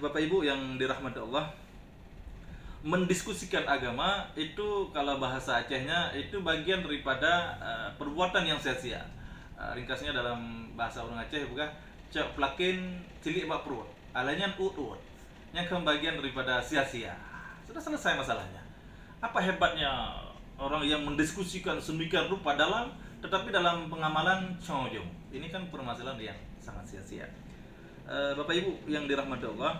Bapak Ibu yang dirahmati Allah, mendiskusikan agama itu kalau bahasa Acehnya itu bagian daripada perbuatan yang sia-sia. Ringkasnya dalam bahasa orang Aceh bukan cek plakin cilik bak perut, alanya ut yang bagian daripada sia-sia. Sudah selesai masalahnya. Apa hebatnya orang yang mendiskusikan semikian rupa tetapi dalam pengamalan cojong. Ini kan permasalahan yang sangat sia-sia. Bapak Ibu yang dirahmati Allah,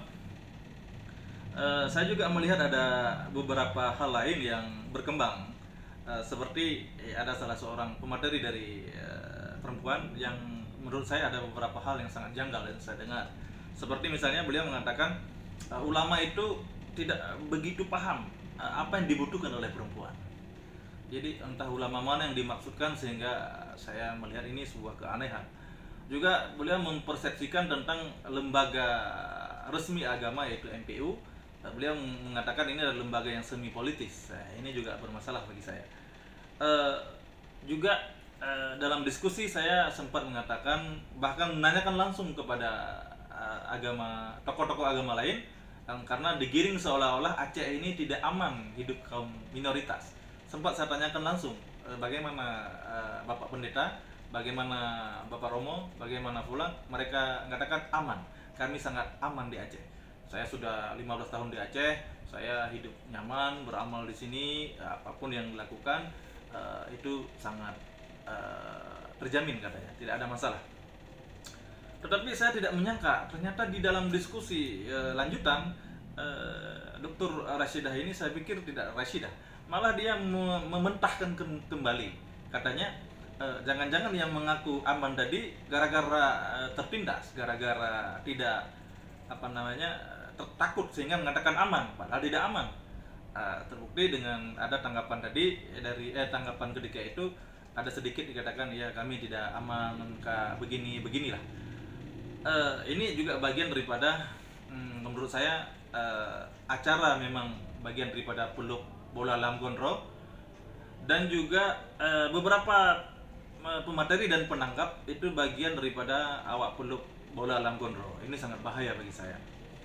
saya juga melihat ada beberapa hal lain yang berkembang, seperti ada salah seorang pemateri dari perempuan yang menurut saya ada beberapa hal yang sangat janggal yang saya dengar. Seperti misalnya beliau mengatakan ulama itu tidak begitu paham apa yang dibutuhkan oleh perempuan. Jadi entah ulama mana yang dimaksudkan, sehingga saya melihat ini sebuah keanehan. Juga beliau mempersepsikan tentang lembaga resmi agama yaitu MPU. Beliau mengatakan ini adalah lembaga yang semi politis. Ini juga bermasalah bagi saya. Juga dalam diskusi saya sempat mengatakan, bahkan menanyakan langsung kepada tokoh-tokoh agama lain, karena digiring seolah-olah Aceh ini tidak aman hidup kaum minoritas. Sempat saya tanyakan langsung, bagaimana Bapak Pendeta, bagaimana Bapak Romo, bagaimana Fulan. Mereka mengatakan aman, kami sangat aman di Aceh. Saya sudah 15 tahun di Aceh, saya hidup nyaman, beramal di sini, apapun yang dilakukan itu sangat terjamin katanya, tidak ada masalah. Tetapi saya tidak menyangka, ternyata di dalam diskusi lanjutan, Dr. Rashidah ini saya pikir tidak Rashidah, malah dia mementahkan kembali. Katanya jangan-jangan yang mengaku aman tadi gara-gara tertindas, gara-gara tidak takut sehingga mengatakan aman, padahal tidak aman. Terbukti dengan ada tanggapan tadi dari tanggapan ketika itu ada sedikit dikatakan ya kami tidak aman, beginilah. Ini juga bagian daripada menurut saya acara memang bagian daripada peluk bola lam gondro, dan juga beberapa pemateri dan penangkap itu bagian daripada awak peluk bola lam gondro. Ini sangat bahaya bagi saya.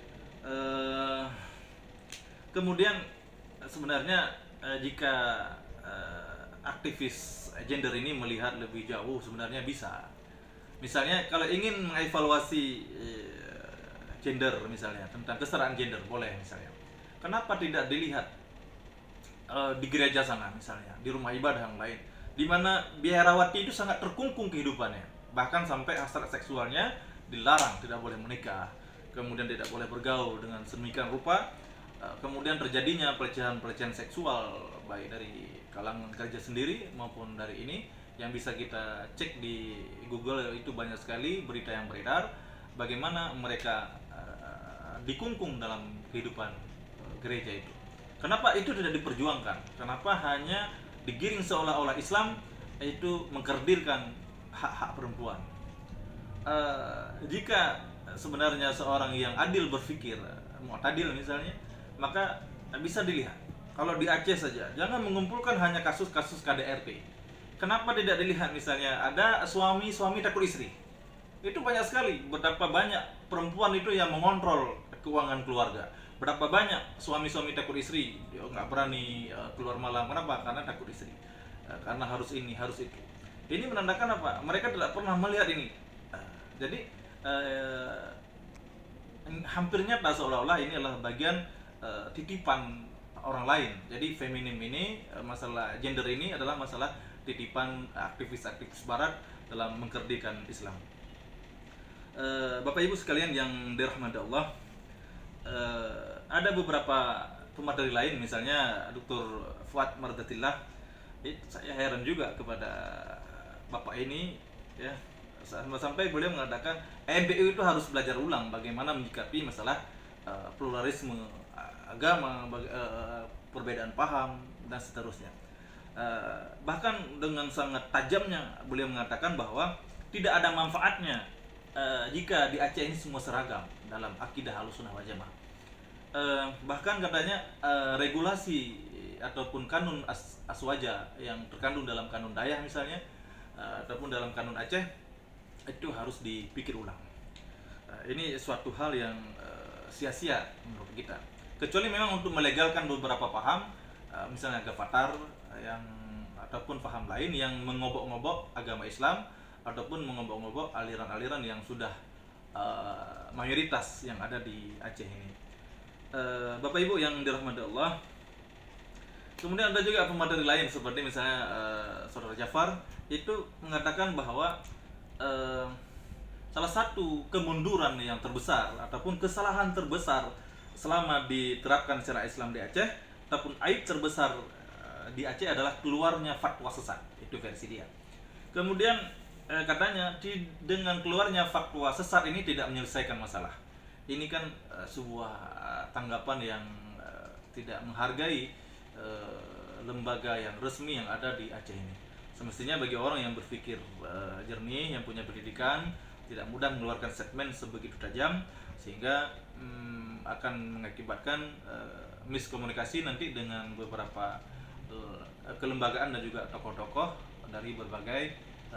Kemudian sebenarnya jika aktivis gender ini melihat lebih jauh, sebenarnya bisa. Misalnya kalau ingin mengevaluasi gender, misalnya tentang kesetaraan gender, boleh misalnya. Kenapa tidak dilihat di gereja sana, misalnya di rumah ibadah yang lain, di mana biarawati itu sangat terkungkung kehidupannya, bahkan sampai hasrat seksualnya dilarang, tidak boleh menikah, kemudian tidak boleh bergaul dengan sedemikian rupa. Kemudian terjadinya pelecehan seksual baik dari kalangan gereja sendiri maupun dari ini, yang bisa kita cek di Google, itu banyak sekali berita yang beredar bagaimana mereka dikungkung dalam kehidupan gereja itu. Kenapa itu tidak diperjuangkan? Kenapa hanya digiring seolah-olah Islam itu mengkerdilkan hak-hak perempuan? Jika sebenarnya seorang yang adil berpikir, mu'tadil misalnya, maka bisa dilihat. Kalau di Aceh saja, jangan mengumpulkan hanya kasus-kasus KDRT. Kenapa tidak dilihat misalnya ada suami takut istri? Itu banyak sekali. Betapa banyak perempuan itu yang mengontrol keuangan keluarga. Berapa banyak suami takut istri, dia nggak berani keluar malam. Kenapa? Karena takut istri. Karena harus ini, harus itu. Ini menandakan apa? Mereka tidak pernah melihat ini. Jadi hampir nyata seolah-olah ini adalah bagian titipan orang lain. Jadi feminim ini, masalah gender ini adalah masalah titipan aktivis-aktivis barat dalam mengkerdilkan Islam. Bapak Ibu sekalian yang dirahmati Allah, ada beberapa pemateri lain, misalnya Dr. Fuad Mardatillah. Saya heran juga kepada Bapak ini, ya, sampai beliau mengatakan MPU itu harus belajar ulang bagaimana menyikapi masalah pluralisme agama, perbedaan paham dan seterusnya. Bahkan dengan sangat tajamnya beliau mengatakan bahwa tidak ada manfaatnya jika di Aceh ini semua seragam dalam akidah Ahlussunnah wal Jamaah. Bahkan katanya regulasi ataupun kanun aswaja yang terkandung dalam kanun Dayak misalnya, ataupun dalam kanun Aceh, itu harus dipikir ulang. Ini suatu hal yang sia-sia menurut kita. Kecuali memang untuk melegalkan beberapa paham, misalnya Gavatar yang ataupun paham lain yang mengobok-ngobok agama Islam ataupun mengobok-ngobok aliran-aliran yang sudah mayoritas yang ada di Aceh ini. Bapak Ibu yang dirahmati Allah, kemudian ada juga pemateri lain seperti misalnya Saudara Jafar itu mengatakan bahwa salah satu kemunduran yang terbesar ataupun kesalahan terbesar selama diterapkan secara Islam di Aceh ataupun aib terbesar di Aceh adalah keluarnya fatwa sesat, itu versi dia. Kemudian katanya dengan keluarnya fatwa sesat ini tidak menyelesaikan masalah. Ini kan sebuah tanggapan yang tidak menghargai lembaga yang resmi yang ada di Aceh ini. Semestinya bagi orang yang berpikir jernih, yang punya pendidikan, tidak mudah mengeluarkan statement sebegitu tajam sehingga akan mengakibatkan miskomunikasi nanti dengan beberapa kelembagaan dan juga tokoh-tokoh dari berbagai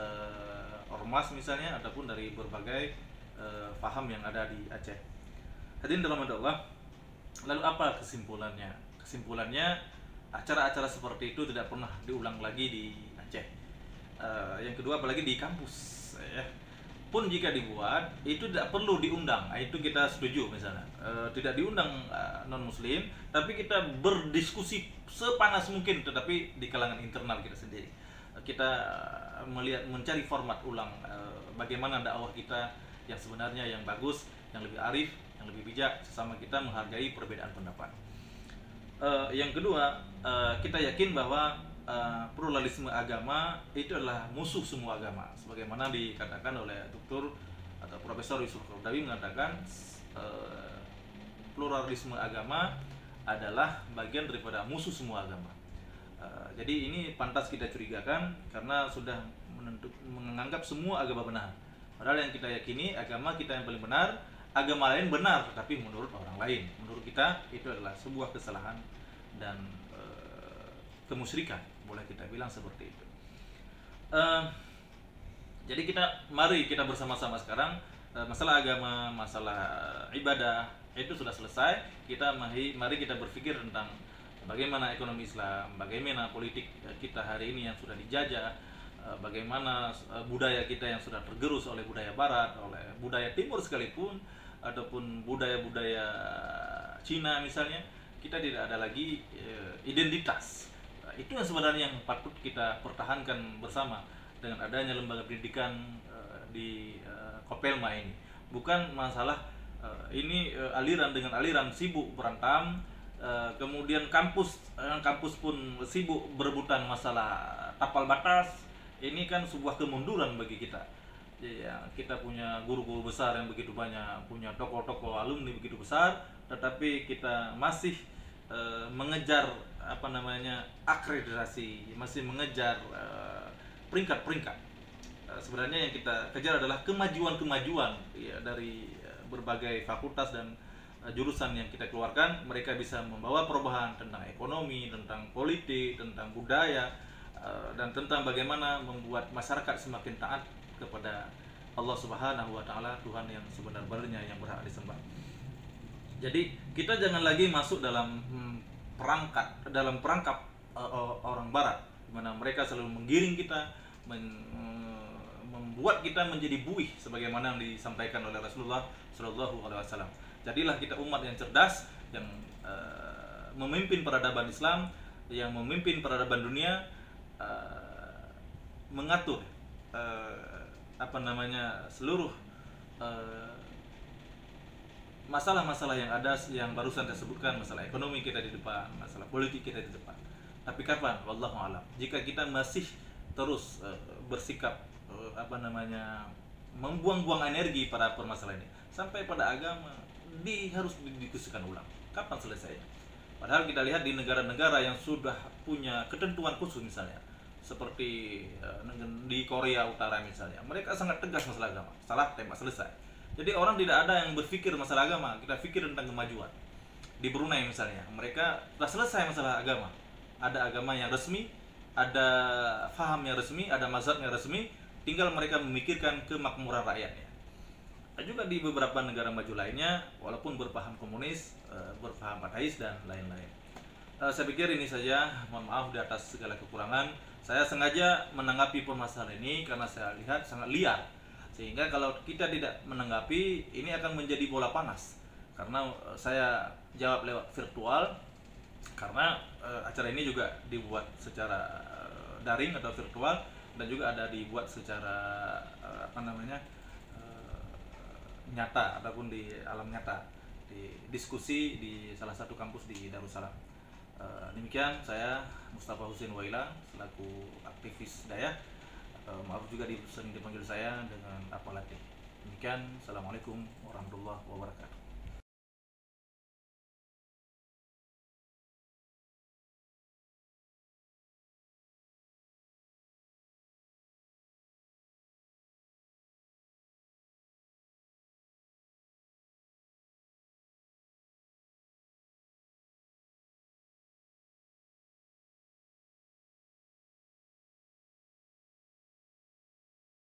ormas misalnya ataupun dari berbagai paham yang ada di Aceh. Hadirin dalam Allah, lalu apa kesimpulannya? Kesimpulannya acara-acara seperti itu tidak pernah diulang lagi di Aceh. Yang kedua apalagi di kampus ya. Pun jika dibuat itu tidak perlu diundang, itu kita setuju misalnya tidak diundang non muslim, tapi kita berdiskusi sepanas mungkin tetapi di kalangan internal kita sendiri. Kita mencari format ulang bagaimana dakwah kita yang sebenarnya yang bagus, yang lebih arif, yang lebih bijak, sesama kita menghargai perbedaan pendapat. Yang kedua, kita yakin bahwa pluralisme agama itu adalah musuh semua agama, sebagaimana dikatakan oleh Dr. atau Profesor Yusuf Qaradawi mengatakan pluralisme agama adalah bagian daripada musuh semua agama. Jadi ini pantas kita curigakan karena sudah menganggap semua agama benar. Padahal yang kita yakini agama kita yang paling benar, agama lain benar tetapi menurut orang lain. Menurut kita itu adalah sebuah kesalahan dan kemusyrikan, boleh kita bilang seperti itu. Jadi mari kita bersama-sama sekarang masalah agama, masalah ibadah itu sudah selesai. Mari kita berpikir tentang bagaimana ekonomi Islam, bagaimana politik kita hari ini yang sudah dijajah, bagaimana budaya kita yang sudah tergerus oleh budaya Barat, oleh budaya Timur sekalipun, ataupun budaya-budaya Cina misalnya, kita tidak ada lagi identitas. Itu yang sebenarnya yang patut kita pertahankan bersama dengan adanya lembaga pendidikan di Kopelma ini. Bukan masalah ini aliran dengan aliran sibuk berantem, kemudian kampus pun sibuk berebutan masalah tapal batas. Ini kan sebuah kemunduran bagi kita. Ya, kita punya guru-guru besar yang begitu banyak, punya tokoh-tokoh alumni begitu besar, tetapi kita masih mengejar akreditasi, masih mengejar peringkat-peringkat. Sebenarnya yang kita kejar adalah kemajuan-kemajuan ya, dari berbagai fakultas dan jurusan yang kita keluarkan. Mereka bisa membawa perubahan tentang ekonomi, tentang politik, tentang budaya, dan tentang bagaimana membuat masyarakat semakin taat kepada Allah Subhanahu wa Ta'ala, Tuhan yang sebenar-benarnya yang berhak disembah. Jadi kita jangan lagi masuk dalam perangkap orang Barat, di mana mereka selalu menggiring kita, membuat kita menjadi buih, sebagaimana yang disampaikan oleh Rasulullah Shallallahu Alaihi Wasallam. Jadilah kita umat yang cerdas, yang memimpin peradaban Islam, yang memimpin peradaban dunia, mengatur seluruh masalah-masalah yang ada, yang barusan saya sebutkan, masalah ekonomi kita di depan, masalah politik kita di depan. Tapi kapan? Wallahu a'lam. Jika kita masih terus bersikap membuang-buang energi pada permasalahan ini, sampai pada agama harus didiskusikan ulang. Kapan selesainya? Padahal kita lihat di negara-negara yang sudah punya ketentuan khusus misalnya, seperti di Korea Utara misalnya, mereka sangat tegas masalah agama. Salah tembak selesai. Jadi orang tidak ada yang berpikir masalah agama, kita pikir tentang kemajuan. Di Brunei misalnya, mereka sudah selesai masalah agama. Ada agama yang resmi, ada faham yang resmi, ada mazhab yang resmi, tinggal mereka memikirkan kemakmuran rakyatnya. juga di beberapa negara maju lainnya, walaupun berpaham komunis, berpaham ateis dan lain-lain. Saya pikir ini saja. Mohon maaf di atas segala kekurangan. Saya sengaja menanggapi permasalahan ini karena saya lihat sangat liar. Sehingga kalau kita tidak menanggapi, ini akan menjadi bola panas. Karena saya jawab lewat virtual, karena acara ini juga dibuat secara daring atau virtual, dan juga ada dibuat secara nyata ataupun di alam nyata, di diskusi di salah satu kampus di Darussalam. Demikian saya Mustafa Husin Waila selaku aktivis Daya. Maaf juga sering dipanggil saya dengan Apalatif. Demikian, assalamualaikum warahmatullahi wabarakatuh.